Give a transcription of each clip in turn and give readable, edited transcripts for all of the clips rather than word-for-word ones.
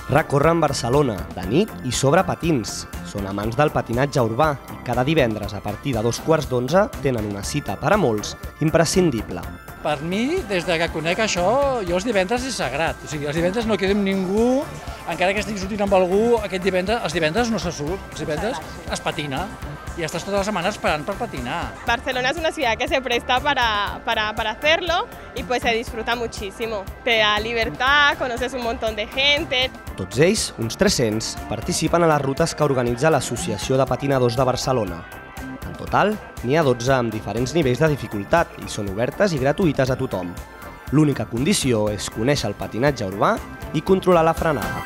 Recorren Barcelona, de nit i sobre patins. Són amants del patinatge urbà i cada divendres a partir de 2:15 tenen una cita per a molts imprescindible. Per mi, des que conec això, jo els divendres és sagrat. O sigui, els divendres no quedo amb ningú, encara que estigui sortint amb algú, els divendres no se surt, els divendres es patina. Y estás toda la semana esperando para patinar. Barcelona es una ciudad que se presta para hacerlo y pues se disfruta muchísimo. Te da libertad, conoces un montón de gente. Tots ells, uns 300, participen a les rutes que organitza l'Associació de Patinadors de Barcelona. En total, n'hi ha 12 amb diferents nivells de dificultat i són obertes i gratuïtes a tothom. L'única condició és conèixer el patinatge urbà i controlar la frenada.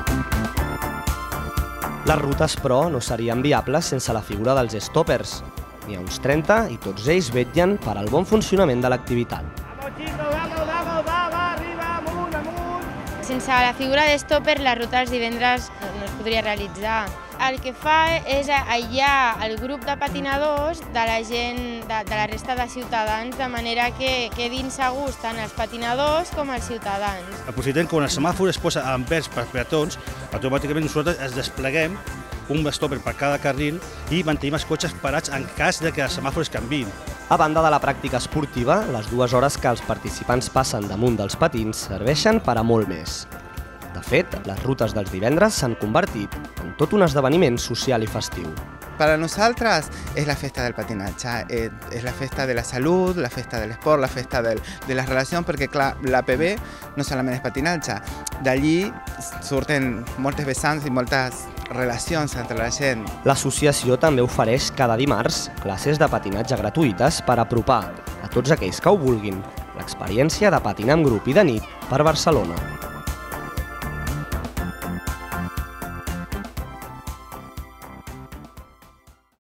Les rutes, però, no serien viables sense la figura dels stoppers. N'hi ha uns 30 i tots ells vetllen per al bon funcionament de l'activitat. Sense la figura de stopper, la ruta dels divendres no es podria realitzar. El que fa és aïllar el grup de patinadors de la gent, de la resta de ciutadans, de manera que quedin segurs tant els patinadors com els ciutadans. Aprofitem que quan el semàfor es posa en verd per peatons, automàticament nosaltres es despleguem un stopper per cada carril i mantenim els cotxes parats en cas que els semàfors canviïn. A banda de la pràctica esportiva, les 2 hores que els participants passen damunt dels patins serveixen per a molt més. De fet, les rutes dels divendres s'han convertit en tot un esdeveniment social i festiu. Para nosotras es la fiesta del patinaje, es la fiesta de la salud, la fiesta del esport, la fiesta de la relación, perquè clar, la PB no solament és patinatge, d'allí surten moltes vessants i moltes relacions entre la gent. L'associació també ofereix cada dimarts classes de patinatge gratuïtes per apropar a tots aquells que ho vulguin l'experiència de patinar en grup i de nit per Barcelona.